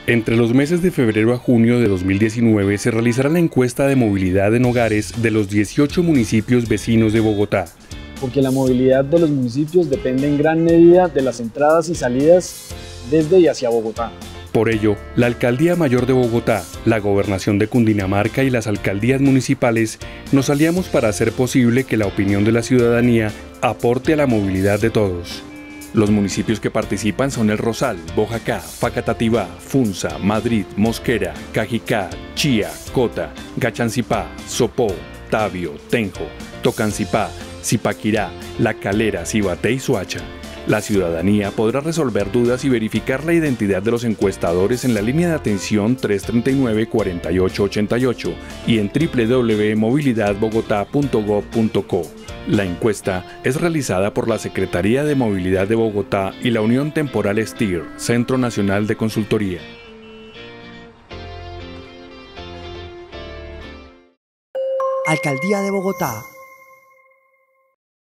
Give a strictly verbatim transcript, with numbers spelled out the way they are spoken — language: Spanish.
Entre los meses de febrero a junio de dos mil diecinueve se realizará la encuesta de movilidad en hogares de los dieciocho municipios vecinos de Bogotá. Porque la movilidad de los municipios depende en gran medida de las entradas y salidas desde y hacia Bogotá. Por ello, la Alcaldía Mayor de Bogotá, la Gobernación de Cundinamarca y las alcaldías municipales nos aliamos para hacer posible que la opinión de la ciudadanía aporte a la movilidad de todos. Los municipios que participan son El Rosal, Boyacá, Facatativá, Funza, Madrid, Mosquera, Cajicá, Chía, Cota, Gachancipá, Sopó, Tabio, Tenjo, Tocancipá, Zipaquirá, La Calera, Cibaté y Soacha. La ciudadanía podrá resolver dudas y verificar la identidad de los encuestadores en la línea de atención tres tres nueve, cuatro ocho ocho ocho y en w w w punto movilidad bogotá punto gob punto co. La encuesta es realizada por la Secretaría de Movilidad de Bogotá y la Unión Temporal STIR, Centro Nacional de Consultoría. Alcaldía de Bogotá.